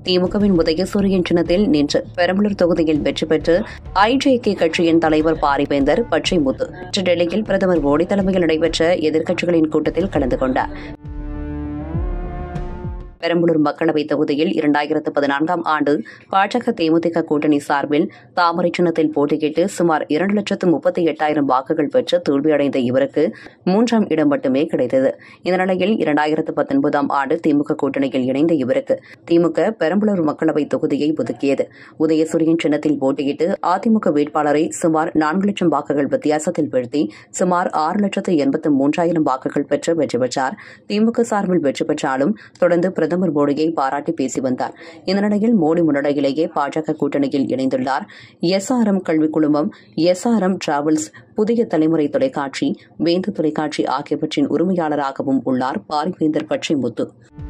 திமுகவின் உதயசூரியன் சின்னத்தில் நின்று பெரம்பலூர் தொகுதியில் வெற்றி பெற்று ஐஜேகே கட்சியின் தலைவர் பாரிவேந்தர் பச்சைமுத்து டெல்லியில் பிரதமர் மோடி தலைமையில் நடைபெற்ற எதிர்க்கட்சிகளின் கூட்டத்தில் கலந்து கொண்டார். பெரம்பலூர் மக்களவைத் தொகுதியில் 2014ஆம் ஆண்டு பாஜக தேமுதிக கூட்டணி சார்பில் தாமரை சின்னத்தில் போட்டியிட்டு சுமார் 2,38,000 வாக்குகள் பெற்று தோல்வியடைந்த இவருக்கு 3ஆம் இடம் மட்டுமே கிடைத்தது. இந்த நிலையில் 2019ஆம் ஆண்டு திமுக கூட்டணியில் இணைந்த இவருக்கு திமுக பெரம்பலூர் மக்களவைத் தொகுதியை ஒதுக்கியது. உதயசூரியன் சின்னத்தில் போட்டியிட்டு அதிமுக வேட்பாளரை சுமார் 4 லட்சம் வாக்குகள் வித்தியாசத்தில் வீழ்த்தி சுமார் 6,83,000 வாக்குகள் பெற்று வெற்றி பெற்றார். திமுக சார்பில் வெற்றி பெற்றாலும் தொடர்ந்து பிரதமர் மோடியை பாராட்டி பேசி வந்தார். இந்த நிலையில் மோடி முன்னிலையிலேயே பாஜக கூட்டணியில் இணைந்துள்ளார். SRM கல்விக் குழுமம், SRM டிராவல்ஸ், புதிய தலைமுறை தொலைக்காட்சி, வேந்து தொலைக்காட்சி ஆகியவற்றின் உரிமையாளராகவும் உள்ளார் பாரிவேந்தர் பச்சைமுத்து.